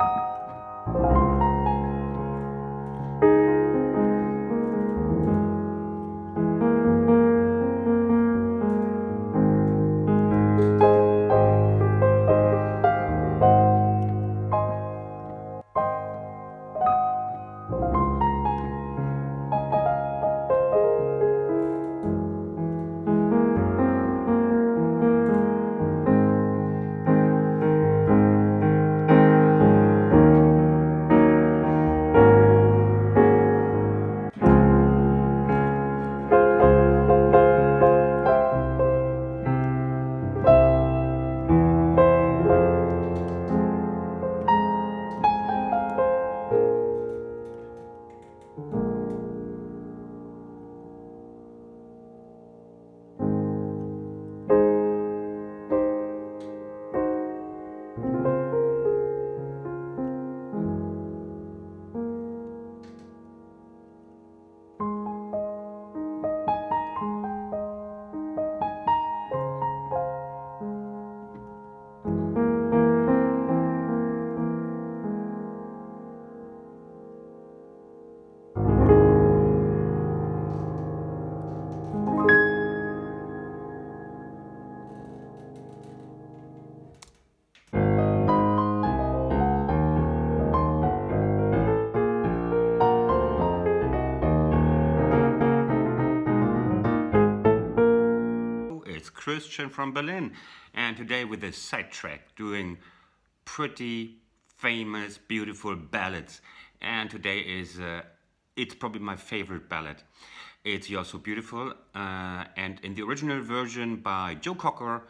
Christian from Berlin, and today with a sidetrack doing pretty famous, beautiful ballads. And today is it's probably my favorite ballad. It's You're So Beautiful, and in the original version by Joe Cocker,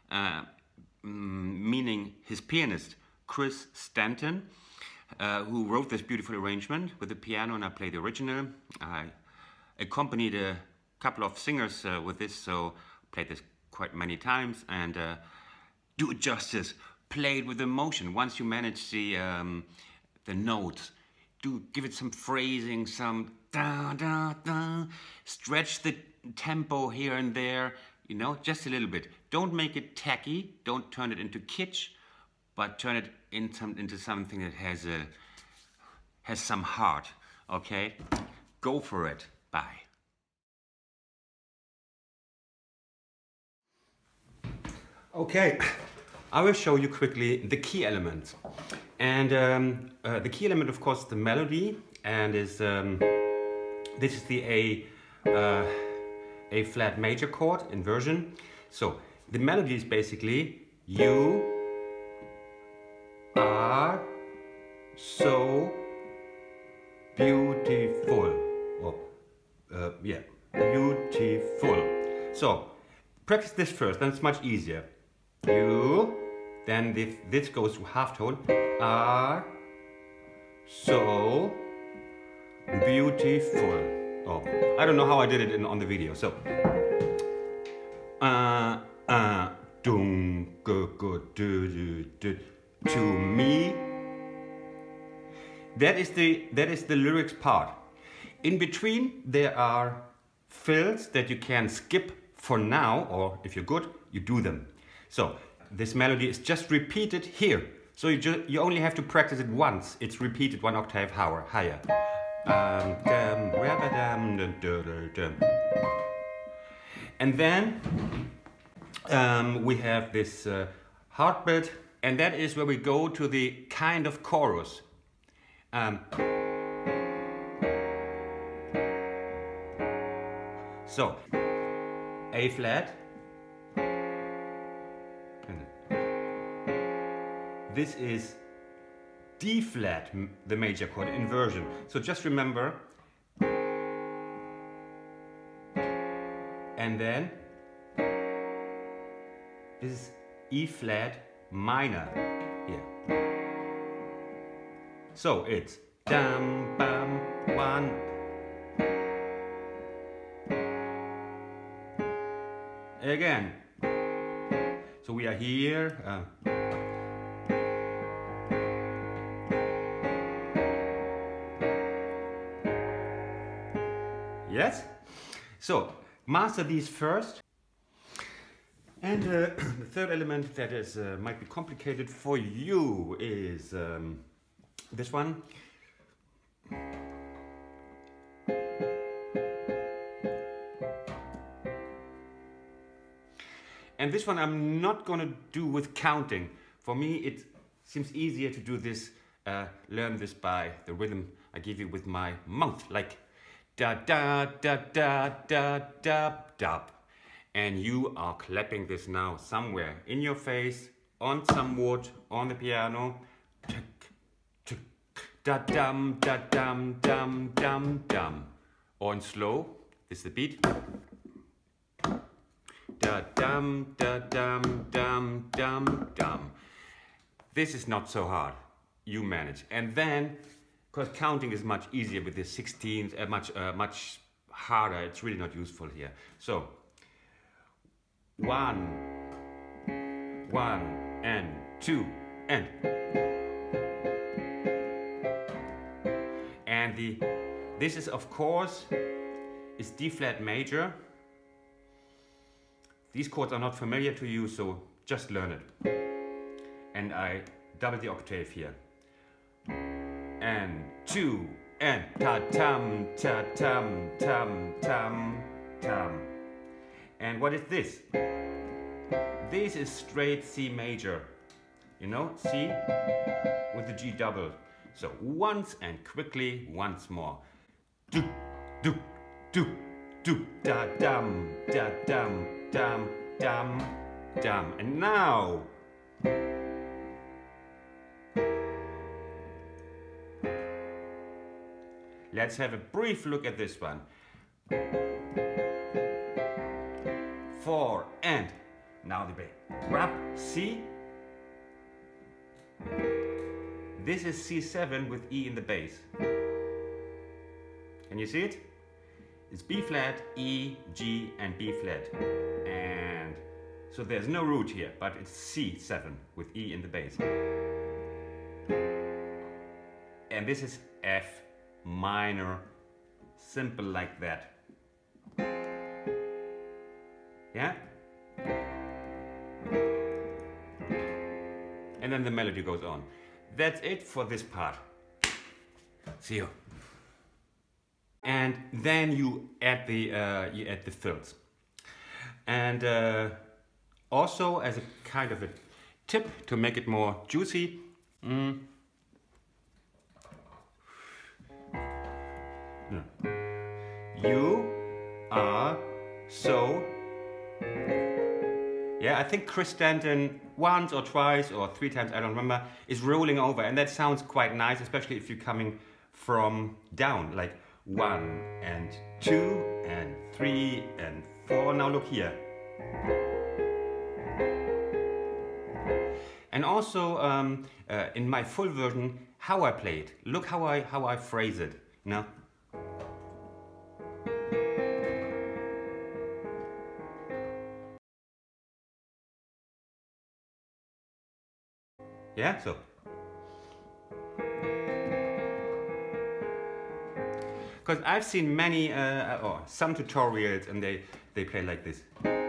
meaning his pianist Chris Stanton, who wrote this beautiful arrangement with the piano, and I played the original. I accompanied a couple of singers with this, so played this quite many times, and do it justice. Play it with emotion. Once you manage the notes, do give it some phrasing, some da da da. Stretch the tempo here and there, you know, just a little bit. Don't make it tacky. Don't turn it into kitsch, but turn it into something that has some heart. Okay, go for it. Bye. Okay, I will show you quickly the key elements. And the key element, of course, the melody, and is this is the A flat major chord inversion. So the melody is basically you are so beautiful. Oh, yeah, beautiful. So practice this first, then it's much easier. You, then this goes to half tone. Are so beautiful. Oh, I don't know how I did it on the video. So, dum go go do to me. That is the lyrics part. In between there are fills that you can skip for now, or if you're good, you do them. So this melody is just repeated here. So you only have to practice it once. It's repeated one octave higher. And then we have this heartbeat, and that is where we go to the kind of chorus. So A flat. This is D flat, the major chord inversion. So just remember. And then this is E flat minor here. So it's dum bum one. Again. So we are here. Yes? So, master these first. And the third element that is might be complicated for you is This one. And this one I'm not gonna do with counting. For me, it seems easier to do this, learn this by the rhythm I give you with my mouth, like da da da da da da da. And you are clapping this now somewhere in your face, on some wood, on the piano. Da dum da dum dum dum dum. Or in slow, this is the beat. Da dum da dum dum dum dum. This is not so hard. You manage. And then, because counting is much easier with the 16th, much harder. It's really not useful here. So 1, 1 and 2 and. And this is of course is D flat major. These chords are not familiar to you, so just learn it. And I double the octave here. And 2 and ta-tum, ta-tum, tum, tum, tum. And what is this? This is straight C major. You know, C with the G double. So once and quickly, once more. Do, do, do, do, da dum, da dum, dum, dum, dum. And now. Let's have a brief look at this one. 4 and. Now the bass. Rap, C. This is C7 with E in the bass. Can you see it? It's B flat, E, G and B flat. And so there's no root here, but it's C7 with E in the bass. And this is F minor, simple like that. Yeah? And then the melody goes on. That's it for this part. See you. And then you add the fills. And also as a kind of a tip to make it more juicy, you are so. Yeah, I think Chris Stanton once or twice or 3 times, I don't remember, is rolling over, and that sounds quite nice, especially if you're coming from down, like 1 and 2 and 3 and 4. Now look here. And also in my full version, how I play it. Look how I phrase it. You know? Yeah, so. Because I've seen many, or some tutorials, and they play like this.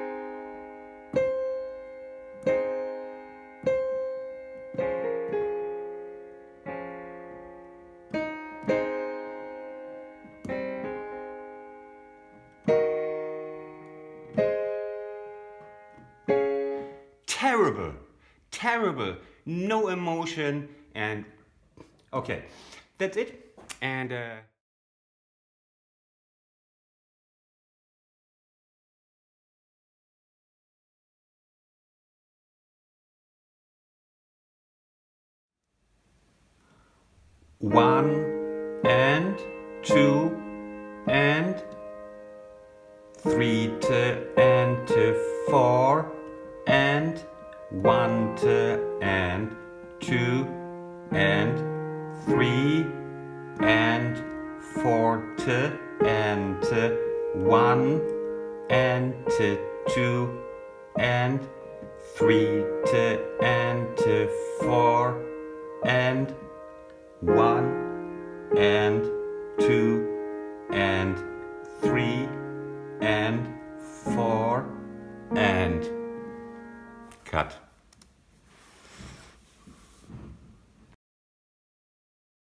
Terrible, terrible. No emotion, and okay, that's it. And one and 2 and 3 and 4 and 1 and 2 and 3 and 4 and 1 and 2 and 3 and 4 and 1 and 2 and 3 and 4 and cut.